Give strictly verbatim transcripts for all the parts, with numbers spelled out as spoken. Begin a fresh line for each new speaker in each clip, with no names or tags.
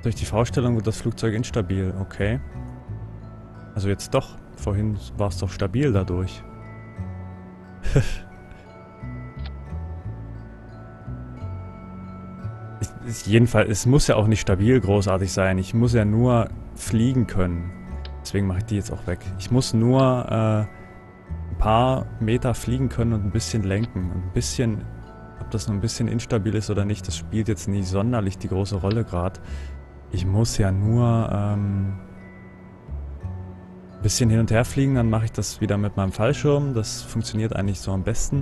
Durch die V-Stellung wird das Flugzeug instabil. Okay. Also jetzt doch. Vorhin war es doch stabil dadurch. ich, jedenfalls, es muss ja auch nicht stabil großartig sein. Ich muss ja nur fliegen können. Deswegen mache ich die jetzt auch weg. Ich muss nur äh, ein paar Meter fliegen können und ein bisschen lenken. Und ein bisschen, ob das nur ein bisschen instabil ist oder nicht, das spielt jetzt nie sonderlich die große Rolle gerade. Ich muss ja nur ähm, ein bisschen hin und her fliegen, dann mache ich das wieder mit meinem Fallschirm. Das funktioniert eigentlich so am besten.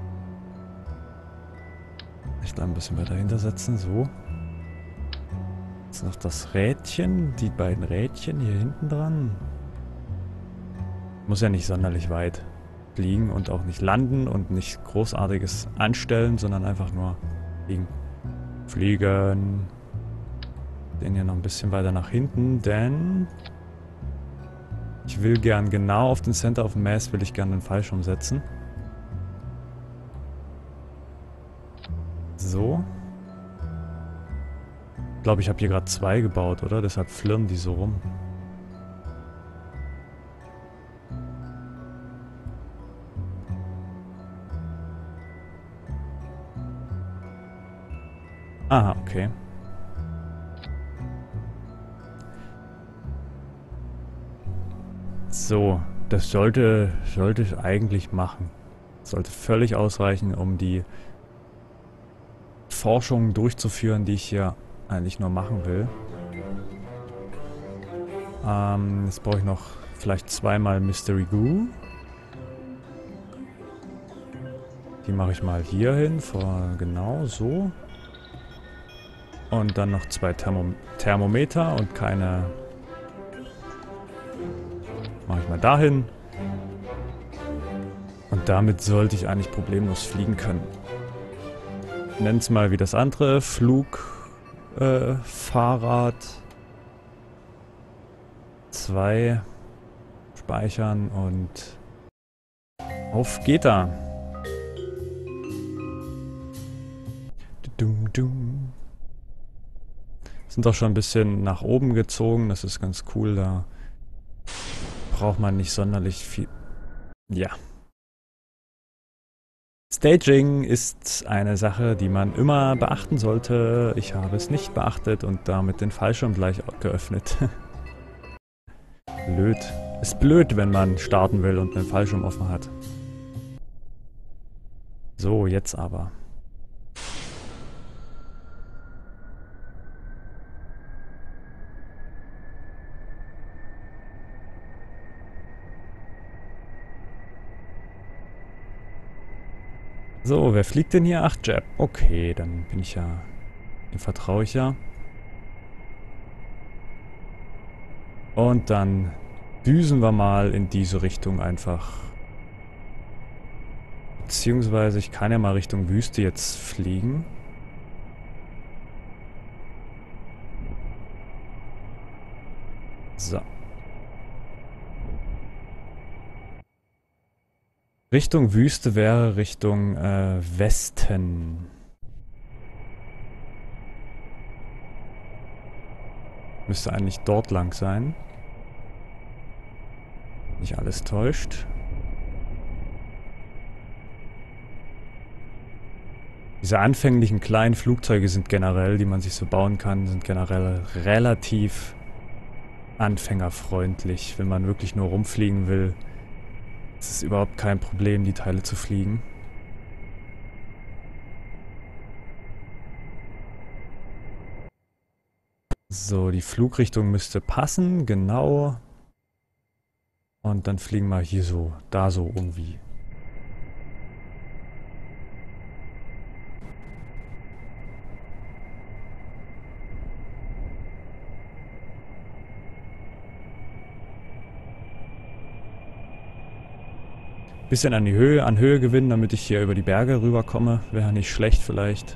Ich da ein bisschen weiter hintersetzen, so. Jetzt noch das Rädchen, die beiden Rädchen hier hinten dran. Muss ja nicht sonderlich weit fliegen und auch nicht landen und nicht großartiges anstellen, sondern einfach nur fliegen. Fliegen. Den hier noch ein bisschen weiter nach hinten, denn ich will gern genau auf den Center of Mass will ich gern den Fallschirm setzen. So. Ich glaube, ich habe hier gerade zwei gebaut, oder? Deshalb flirren die so rum. Aha, okay. So, das sollte, sollte ich eigentlich machen. Das sollte völlig ausreichen, um die Forschung durchzuführen, die ich hier eigentlich nur machen will. Ähm, jetzt brauche ich noch vielleicht zweimal Mystery Goo. Die mache ich mal hier hin, vor genau so. Und dann noch zwei Thermom Thermometer und keine... Mache ich mal dahin. Und damit sollte ich eigentlich problemlos fliegen können. Nenn's mal wie das andere. Flug, äh, Fahrrad. Zwei. Speichern und auf geht er. Sind doch schon ein bisschen nach oben gezogen. Das ist ganz cool. Da braucht man nicht sonderlich viel. Ja. Staging ist eine Sache, die man immer beachten sollte. Ich habe es nicht beachtet und damit den Fallschirm gleich geöffnet. Blöd. Ist blöd, wenn man starten will und einen Fallschirm offen hat. So, jetzt aber. So, wer fliegt denn hier? Ach, Jeb. Okay, dann bin ich ja... Dem vertraue ich ja. Und dann düsen wir mal in diese Richtung einfach. Beziehungsweise ich kann ja mal Richtung Wüste jetzt fliegen. So. Richtung Wüste wäre Richtung äh, Westen. Müsste eigentlich dort lang sein. Nicht alles täuscht. Diese anfänglichen kleinen Flugzeuge sind generell, die man sich so bauen kann, sind generell relativ anfängerfreundlich. Wenn man wirklich nur rumfliegen will, ist es überhaupt kein Problem, die Teile zu fliegen. So, die Flugrichtung müsste passen, genau. Und dann fliegen wir hier so, da so irgendwie. Bisschen an die Höhe, an Höhe gewinnen, damit ich hier über die Berge rüberkomme. Wäre nicht schlecht vielleicht.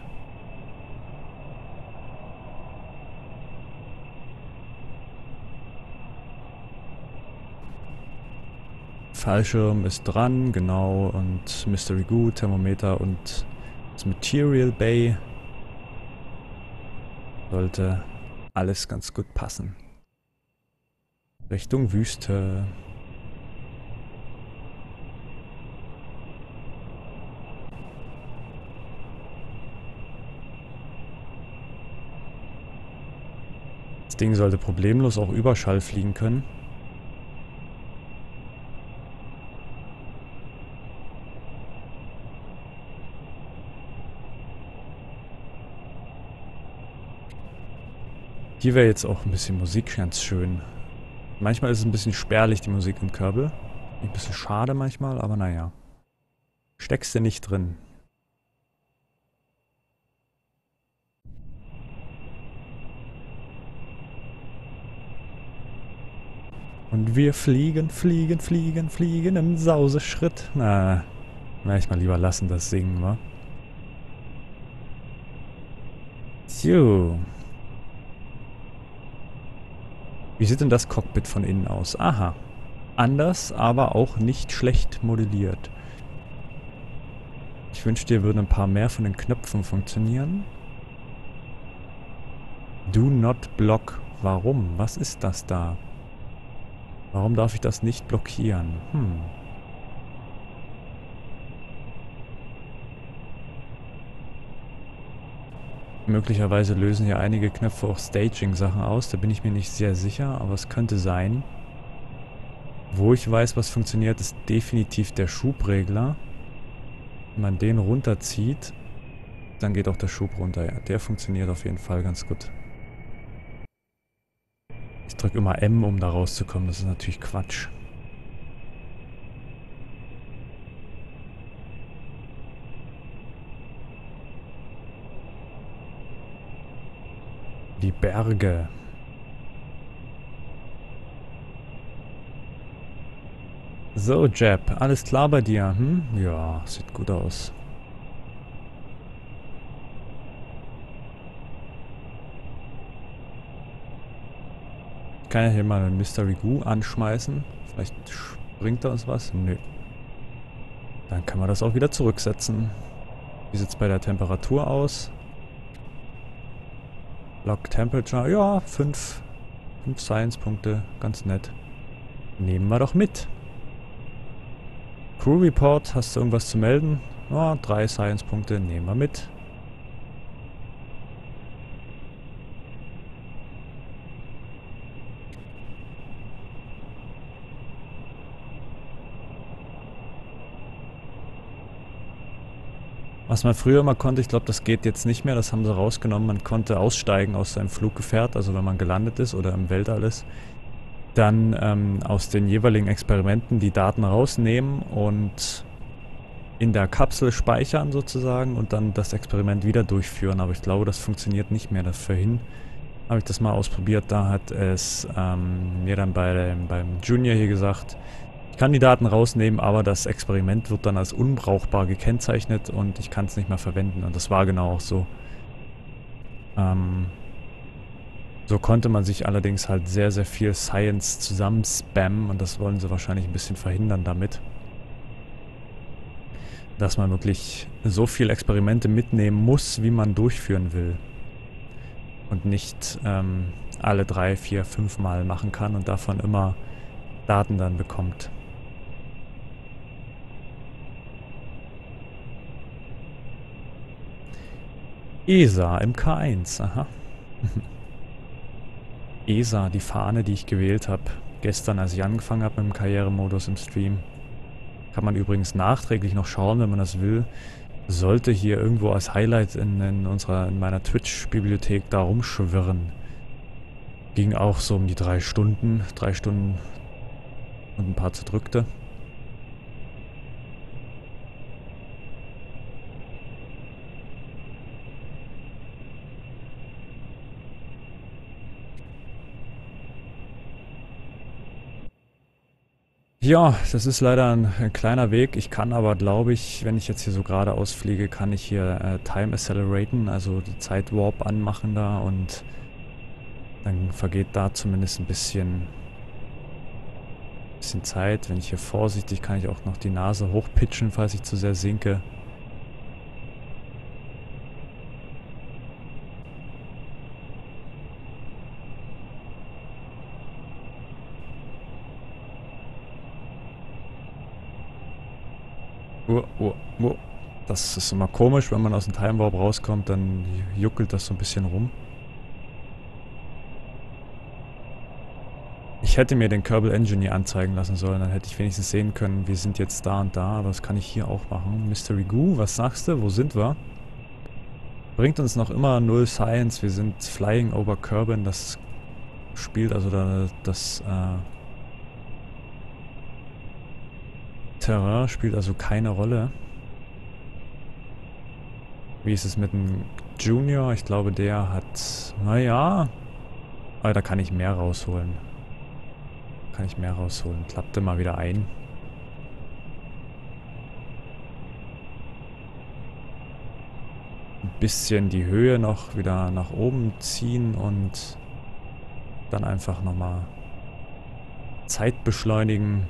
Fallschirm ist dran, genau. Und Mystery Goo, Thermometer und das Material Bay sollte alles ganz gut passen. Richtung Wüste. Das Ding sollte problemlos auch Überschall fliegen können. Hier wäre jetzt auch ein bisschen Musik ganz schön. Manchmal ist es ein bisschen spärlich, die Musik im Kerbal. Ein bisschen schade manchmal, aber naja. Steckst du nicht drin. Und wir fliegen, fliegen, fliegen, fliegen im Sauseschritt. Na, na, ich mal lieber lassen das Singen, wa? So. Wie sieht denn das Cockpit von innen aus? Aha. Anders, aber auch nicht schlecht modelliert. Ich wünschte, dir würden ein paar mehr von den Knöpfen funktionieren. Do not block. Warum? Was ist das da? Warum darf ich das nicht blockieren? Hm. Möglicherweise lösen hier einige Knöpfe auch Staging-Sachen aus. Da bin ich mir nicht sehr sicher, aber es könnte sein. Wo ich weiß, was funktioniert, ist definitiv der Schubregler. Wenn man den runterzieht, dann geht auch der Schub runter. Ja, der funktioniert auf jeden Fall ganz gut. Ich drücke immer M, um da rauszukommen. Das ist natürlich Quatsch. Die Berge. So, Jeb, alles klar bei dir? Hm? Ja, sieht gut aus. Ich kann ja hier mal einen Mystery Goo anschmeißen. Vielleicht bringt er uns was? Nö. Dann kann man das auch wieder zurücksetzen. Wie sieht es bei der Temperatur aus? Log Temperature, ja, fünf. fünf Science-Punkte, ganz nett. Nehmen wir doch mit. Crew Report, hast du irgendwas zu melden? Ja, drei Science-Punkte, nehmen wir mit. Was man früher immer konnte, ich glaube, das geht jetzt nicht mehr, das haben sie rausgenommen. Man konnte aussteigen aus seinem Fluggefährt, also wenn man gelandet ist oder im Weltall ist. Dann ähm, aus den jeweiligen Experimenten die Daten rausnehmen und in der Kapsel speichern sozusagen und dann das Experiment wieder durchführen. Aber ich glaube, das funktioniert nicht mehr. Das vorhin habe ich das mal ausprobiert. Da hat es ähm, mir dann bei dem, beim Junior hier gesagt, ich kann die Daten rausnehmen, aber das Experiment wird dann als unbrauchbar gekennzeichnet und ich kann es nicht mehr verwenden. Und das war genau auch so. Ähm, so konnte man sich allerdings halt sehr, sehr viel Science zusammenspammen und das wollen sie wahrscheinlich ein bisschen verhindern damit. Dass man wirklich so viele Experimente mitnehmen muss, wie man durchführen will. Und nicht ähm, alle drei, vier, fünf Mal machen kann und davon immer Daten dann bekommt. E S A im K eins, aha. E S A, die Fahne, die ich gewählt habe. Gestern, als ich angefangen habe mit dem Karrieremodus im Stream. Kann man übrigens nachträglich noch schauen, wenn man das will. Sollte hier irgendwo als Highlight in, in, unserer, in meiner Twitch-Bibliothek da rumschwirren. Ging auch so um die drei Stunden. Drei Stunden und ein paar zerdrückte. Ja, das ist leider ein, ein kleiner Weg. Ich kann aber, glaube ich, wenn ich jetzt hier so geradeaus fliege, kann ich hier äh, Time Acceleraten, also die Zeit Warp anmachen da und dann vergeht da zumindest ein bisschen, bisschen Zeit. Wenn ich hier vorsichtig, kann ich auch noch die Nase hochpitchen, falls ich zu sehr sinke. Uh, uh, uh. Das ist immer komisch, wenn man aus dem Time Warp rauskommt, dann juckelt das so ein bisschen rum. Ich hätte mir den Kerbal Engineer anzeigen lassen sollen, dann hätte ich wenigstens sehen können, wir sind jetzt da und da, aber das kann ich hier auch machen. Mystery Goo, was sagst du? Wo sind wir? Bringt uns noch immer null Science, wir sind Flying over Kerbin, das spielt also da, das äh, Terrain spielt also keine Rolle. Wie ist es mit dem Junior? Ich glaube, der hat, naja, aber da kann ich mehr rausholen. Kann ich mehr rausholen. Klappte mal wieder ein. Ein bisschen die Höhe noch wieder nach oben ziehen und dann einfach nochmal Zeit beschleunigen.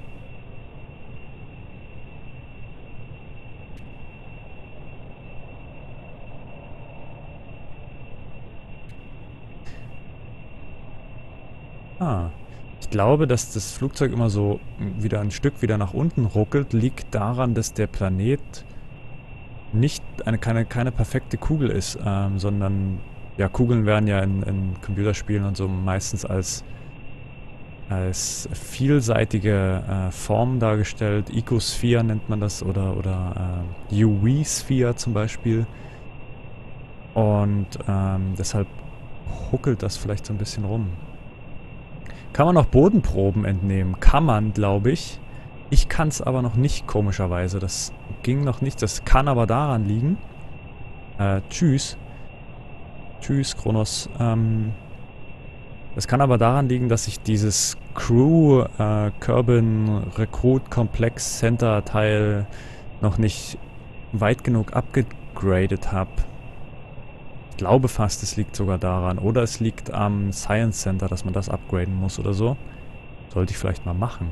Ah. Ich glaube, dass das Flugzeug immer so wieder ein Stück wieder nach unten ruckelt, liegt daran, dass der Planet nicht eine keine, keine perfekte Kugel ist, ähm, sondern ja, Kugeln werden ja in, in Computerspielen und so meistens als, als vielseitige äh, Formen dargestellt. Icosphere nennt man das oder, oder äh, U V-Sphere zum Beispiel. Und ähm, deshalb huckelt das vielleicht so ein bisschen rum. Kann man noch Bodenproben entnehmen? Kann man, glaube ich. Ich kann es aber noch nicht, komischerweise. Das ging noch nicht. Das kann aber daran liegen. Äh, tschüss. Tschüss, Kronos. Ähm, das kann aber daran liegen, dass ich dieses Crew äh, Kerbin Recruit Complex Center Teil noch nicht weit genug abgegradet habe. Ich glaube fast, es liegt sogar daran. Oder es liegt am Science Center, dass man das upgraden muss oder so. Sollte ich vielleicht mal machen.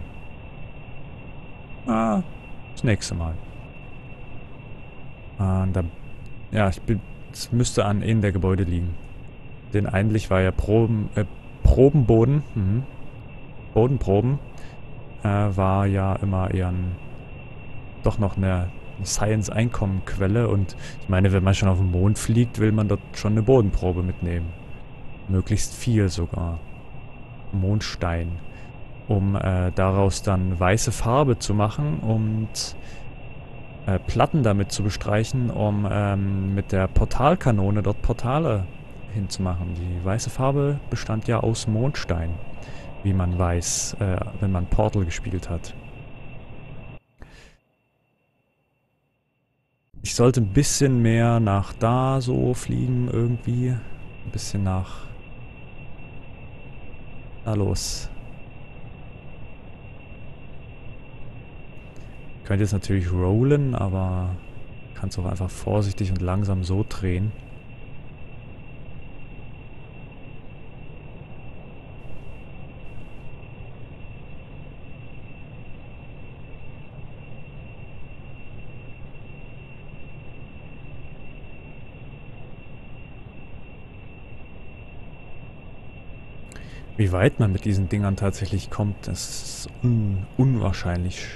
Ah, das nächste Mal. Ah, da, ja, ich bin, es müsste an einem der Gebäude liegen. Denn eigentlich war ja Proben, äh, Probenboden, mhm. Bodenproben, äh, war ja immer eher ein, doch noch eine Science-Einkommenquelle und ich meine, wenn man schon auf den Mond fliegt, will man dort schon eine Bodenprobe mitnehmen. Möglichst viel sogar. Mondstein. Um äh, daraus dann weiße Farbe zu machen und äh, Platten damit zu bestreichen, um ähm, mit der Portalkanone dort Portale hinzumachen. Die weiße Farbe bestand ja aus Mondstein, wie man weiß, äh, wenn man Portal gespielt hat. Ich sollte ein bisschen mehr nach da so fliegen irgendwie. Ein bisschen nach... Na los. Ich könnte jetzt natürlich rollen, aber kann es auch einfach vorsichtig und langsam so drehen. Wie weit man mit diesen Dingern tatsächlich kommt, das ist un unwahrscheinlich.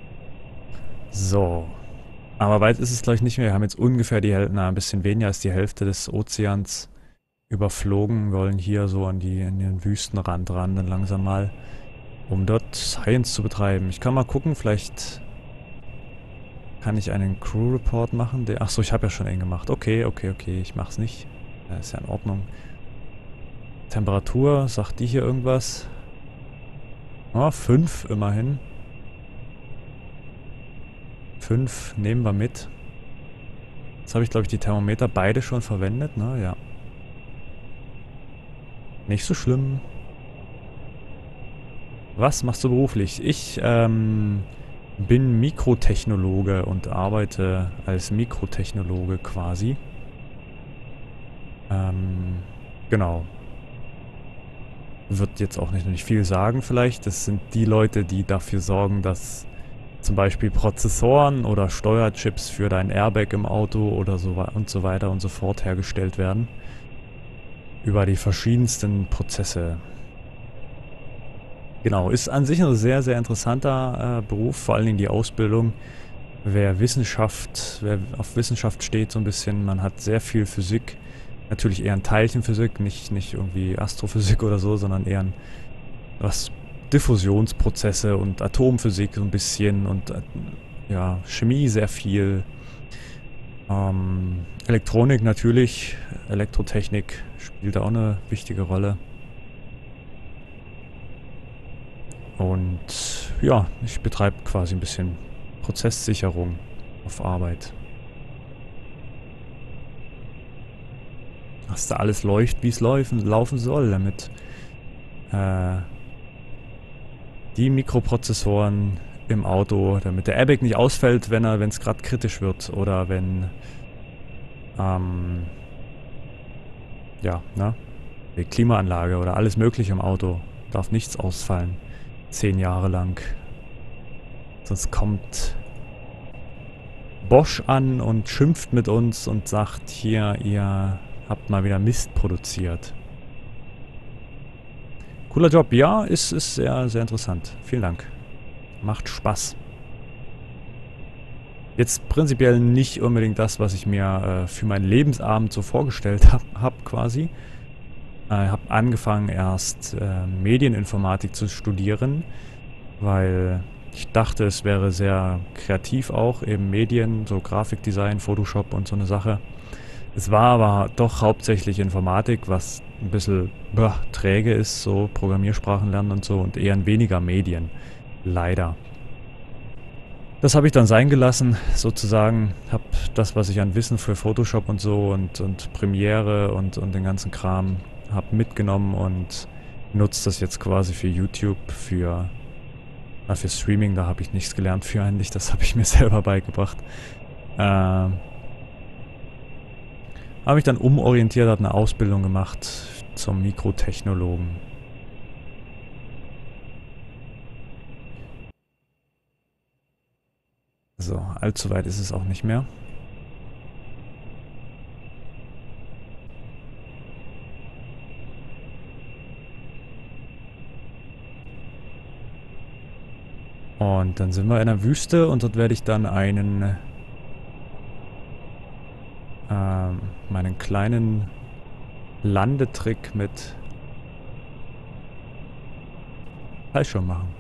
So. Aber weit ist es, glaube ich, nicht mehr. Wir haben jetzt ungefähr die Hälfte, na, ein bisschen weniger als die Hälfte des Ozeans überflogen. Wir wollen hier so an, die, an den Wüstenrand ran, dann langsam mal, um dort Science zu betreiben. Ich kann mal gucken, vielleicht kann ich einen Crew Report machen. Der, achso, ich habe ja schon einen gemacht. Okay, okay, okay, ich mach's nicht. Das ist ja in Ordnung. Temperatur, sagt die hier irgendwas? Oh, fünf immerhin. fünf nehmen wir mit. Jetzt habe ich, glaube ich, die Thermometer beide schon verwendet, ne? Ja. Nicht so schlimm. Was machst du beruflich? Ich ähm, bin Mikrotechnologe und arbeite als Mikrotechnologe quasi. Ähm, genau. Wird jetzt auch nicht, nicht viel sagen vielleicht. Das sind die Leute, die dafür sorgen, dass zum Beispiel Prozessoren oder Steuerchips für dein Airbag im Auto oder so und so weiter und so fort hergestellt werden. Über die verschiedensten Prozesse. Genau, ist an sich ein sehr, sehr interessanter äh, Beruf, vor allen Dingen die Ausbildung. wer Wissenschaft, wer auf Wissenschaft steht so ein bisschen, man hat sehr viel Physik. Natürlich eher ein Teilchenphysik, nicht, nicht irgendwie Astrophysik oder so, sondern eher ein, was Diffusionsprozesse und Atomphysik so ein bisschen und äh, ja, Chemie sehr viel. Ähm, Elektronik natürlich, Elektrotechnik spielt auch eine wichtige Rolle. Und ja, ich betreibe quasi ein bisschen Prozesssicherung auf Arbeit. Dass da alles läuft, wie es laufen, laufen soll, damit äh, die Mikroprozessoren im Auto, damit der Airbag nicht ausfällt, wenn er, wenn es gerade kritisch wird oder wenn ähm, ja, ne? Die Klimaanlage oder alles mögliche im Auto. Darf nichts ausfallen. Zehn Jahre lang. Sonst kommt Bosch an und schimpft mit uns und sagt, hier, ihr habt mal wieder Mist produziert. Cooler Job, ja, ist, ist sehr, sehr interessant. Vielen Dank. Macht Spaß. Jetzt prinzipiell nicht unbedingt das, was ich mir äh, für meinen Lebensabend so vorgestellt habe, hab quasi. Ich äh, habe angefangen erst äh, Medieninformatik zu studieren, weil ich dachte, es wäre sehr kreativ auch, eben Medien, so Grafikdesign, Photoshop und so eine Sache. Es war aber doch hauptsächlich Informatik, was ein bisschen boah, träge ist, so Programmiersprachen lernen und so und eher weniger Medien. Leider. Das habe ich dann sein gelassen, sozusagen. Habe das, was ich an Wissen für Photoshop und so und, und Premiere und, und den ganzen Kram habe mitgenommen und nutze das jetzt quasi für YouTube, für, na, für Streaming. Da habe ich nichts gelernt für eigentlich. Das habe ich mir selber beigebracht. Ähm, habe mich dann umorientiert, habe eine Ausbildung gemacht zum Mikrotechnologen. So, allzu weit ist es auch nicht mehr. Und dann sind wir in der Wüste und dort werde ich dann einen ähm, meinen kleinen Landetrick mit Fallschirm machen.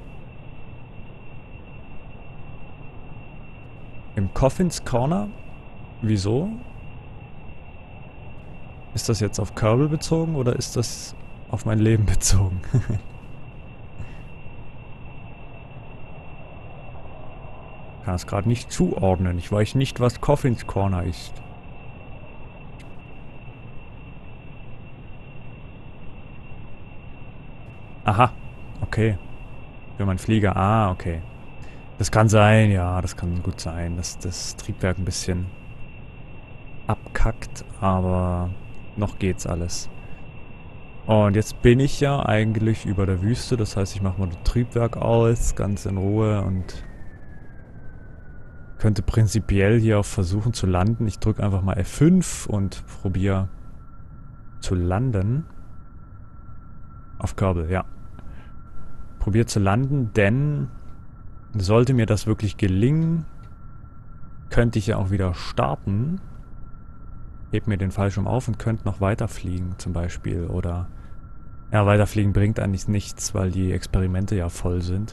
Im Coffins Corner? Wieso? Ist das jetzt auf Kerbal bezogen oder ist das auf mein Leben bezogen? Ich kann es gerade nicht zuordnen. Ich weiß nicht, was Coffins Corner ist. Aha, okay. Für meinen Flieger. Ah, okay. Das kann sein, ja, das kann gut sein, dass das Triebwerk ein bisschen abkackt, aber noch geht's alles. Und jetzt bin ich ja eigentlich über der Wüste, das heißt, ich mache mal das Triebwerk aus, ganz in Ruhe und könnte prinzipiell hier auch versuchen zu landen. Ich drücke einfach mal F fünf und probiere zu landen. Auf Kerbal, ja. Probiere zu landen, denn sollte mir das wirklich gelingen, könnte ich ja auch wieder starten. Heb mir den Fallschirm auf und könnte noch weiterfliegen zum Beispiel. Oder ja, weiterfliegen bringt eigentlich nichts, weil die Experimente ja voll sind.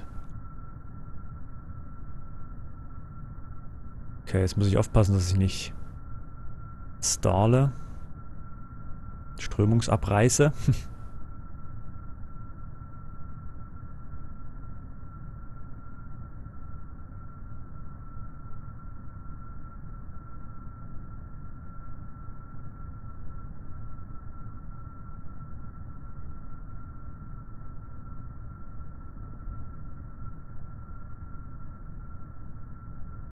Okay, jetzt muss ich aufpassen, dass ich nicht stalle. Strömungsabreiße.